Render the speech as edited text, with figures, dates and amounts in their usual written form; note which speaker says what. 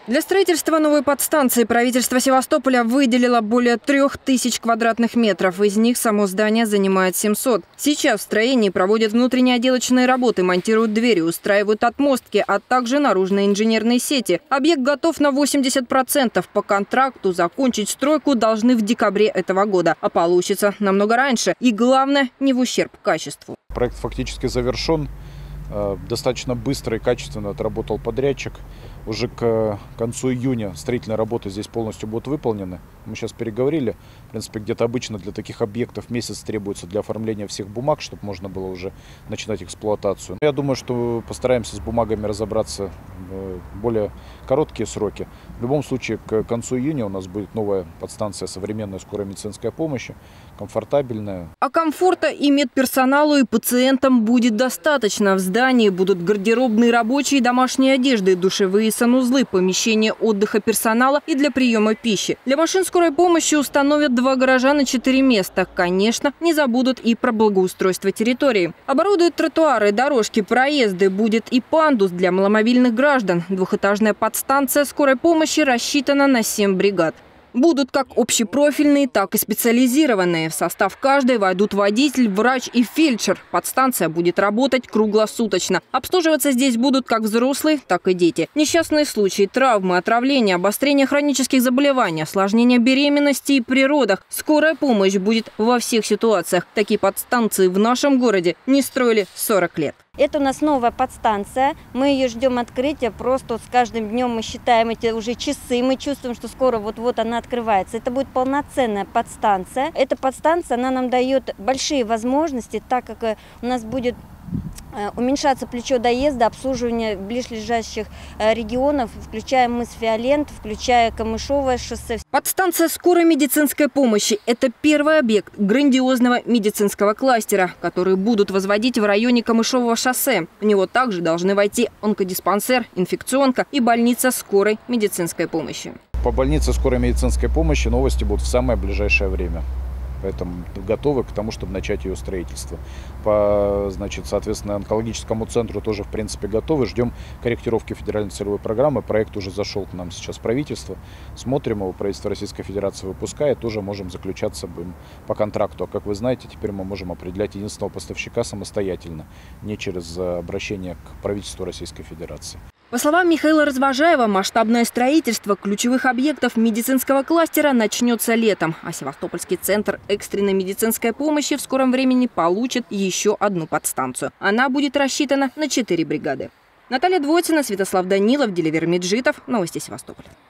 Speaker 1: Для строительства новой подстанции правительство Севастополя выделило более 3000 квадратных метров. Из них само здание занимает 700. Сейчас в строении проводят внутренние отделочные работы, монтируют двери, устраивают отмостки, а также наружные инженерные сети. Объект готов на 80%. По контракту закончить стройку должны в декабре этого года. А получится намного раньше. И главное, не в ущерб качеству.
Speaker 2: Проект фактически завершен. Достаточно быстро и качественно отработал подрядчик. Уже к концу июня строительные работы здесь полностью будут выполнены. Мы сейчас переговорили. В принципе, где-то обычно для таких объектов месяц требуется для оформления всех бумаг, чтобы можно было уже начинать эксплуатацию. Я думаю, что постараемся с бумагами разобраться в более короткие сроки. В любом случае, к концу июня у нас будет новая подстанция современной скорой медицинской помощи, комфортабельная.
Speaker 1: А комфорта и медперсоналу, и пациентам будет достаточно. В здании будут гардеробные, рабочие и домашние одежды, душевые санузлы, помещения отдыха персонала и для приема пищи. Для машин скорой помощи установят 2 гаража на 4 места. Конечно, не забудут и про благоустройство территории. Оборудуют тротуары, дорожки, проезды. Будет и пандус для маломобильных граждан. Двухэтажная подстанция скорой помощи рассчитана на 7 бригад. Будут как общепрофильные, так и специализированные. В состав каждой войдут водитель, врач и фельдшер. Подстанция будет работать круглосуточно. Обслуживаться здесь будут как взрослые, так и дети. Несчастные случаи, травмы, отравления, обострение хронических заболеваний, осложнения беременности и при родах. Скорая помощь будет во всех ситуациях. Такие подстанции в нашем городе не строили 40 лет.
Speaker 3: Это у нас новая подстанция. Мы ее ждем открытия. Просто с каждым днем мы считаем эти уже часы. Мы чувствуем, что скоро вот-вот она открывается. Это будет полноценная подстанция. Эта подстанция, она нам дает большие возможности, так как у нас будет уменьшаться плечо доезда, обслуживания ближайших регионов, включая мыс Фиолент, включая Камышовое шоссе.
Speaker 1: Подстанция скорой медицинской помощи – это первый объект грандиозного медицинского кластера, который будут возводить в районе Камышового шоссе. В него также должны войти онкодиспансер, инфекционка и больница скорой медицинской помощи.
Speaker 2: По больнице скорой медицинской помощи новости будут в самое ближайшее время. Поэтому готовы к тому, чтобы начать ее строительство. Соответственно, онкологическому центру тоже, в принципе, готовы. Ждем корректировки федеральной целевой программы. Проект уже зашел к нам сейчас в правительство. Смотрим его, правительство Российской Федерации выпускает. Тоже можем заключаться по контракту. А как вы знаете, теперь мы можем определять единственного поставщика самостоятельно, не через обращение к правительству Российской Федерации.
Speaker 1: По словам Михаила Развожаева, масштабное строительство ключевых объектов медицинского кластера начнется летом, а Севастопольский центр экстренной медицинской помощи в скором времени получит еще одну подстанцию. Она будет рассчитана на 4 бригады. Наталья Двойтина, Святослав Данилов, Деливер Меджитов. Новости Севастополя.